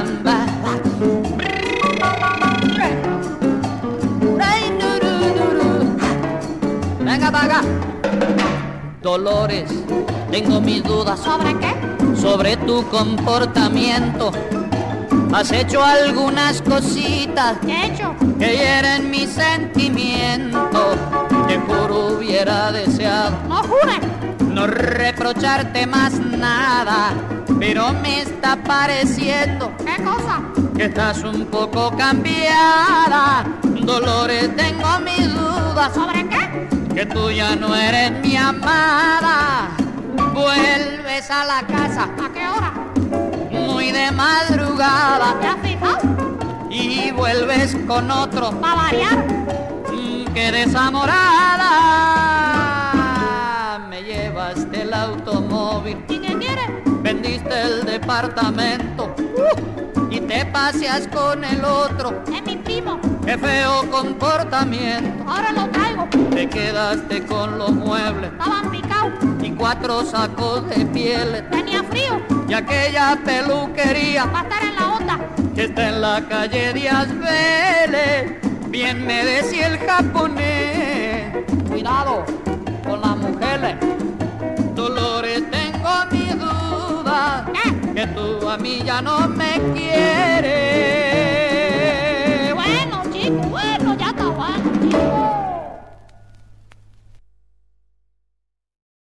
caramba. Venga para acá. Dolores, tengo mis dudas. ¿Sobre qué? Sobre tu comportamiento. Has hecho algunas cositas ¿Qué he hecho? que hieren mis sentimientos. Te juro hubiera deseado ¡No jure! no reprocharte más nada, pero me está pareciendo ¿Qué cosa? que estás un poco cambiada. Dolores, tengo mis dudas. ¿Sobre qué? Que tú ya no eres mi amada. Vuelves a la casa ¿A qué hora? muy de madrugada ¿Te has fijado? y vuelves con otro ¿Va a variar? que desamorada. Me llevaste el automóvil, ¿Y qué quieres? vendiste el departamento y te paseas con el otro. Es mi primo. Qué feo comportamiento. Ahora lo traigo. Te quedaste con los muebles Estaban picados. y 4 sacos de pieles Tenía frío. y aquella peluquería Va a estar en la onda. que está en la calle Díaz Vélez. Bien me decía el japonés. Cuidado con las mujeres. Dolores, tengo mis dudas. ¿Qué? Que tú a mí ya no me quieres. Bueno, chico, bueno, ya está bueno, chico.